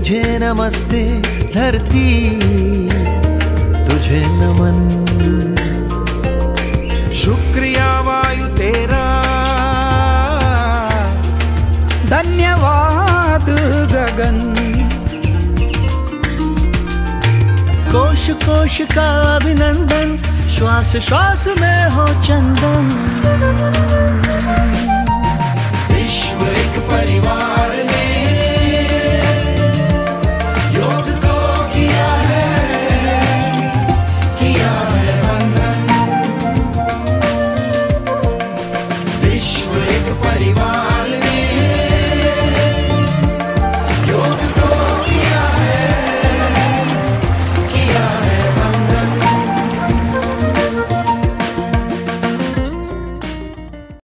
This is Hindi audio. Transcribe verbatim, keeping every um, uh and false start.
तुझे नमस्ते धरती, तुझे नमन। शुक्रिया वायु तेरा, धन्यवाद गगन। कोश कोश का अभिनंदन, श्वास श्वास में हो चंदन।